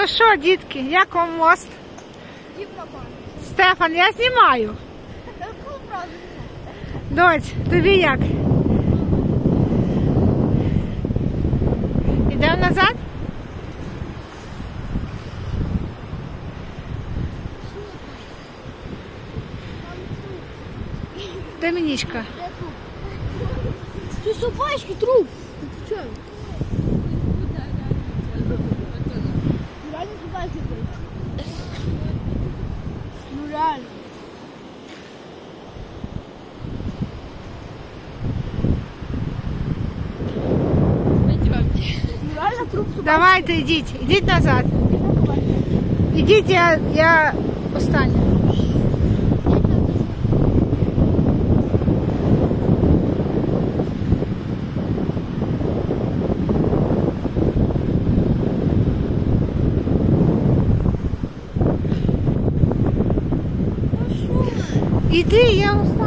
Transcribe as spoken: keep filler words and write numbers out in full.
Ну що, дітки, як вам мост? Стефан, я знімаю. Доць, тобі як? Йдемо назад? Домінічка. Це собачки труп. Ти чого? Реально собачки труп. Ну реально. Ну реально труп собачки. Давайте йдіть, йдіть назад. Ідіть, я, я остання. Іди, я остання.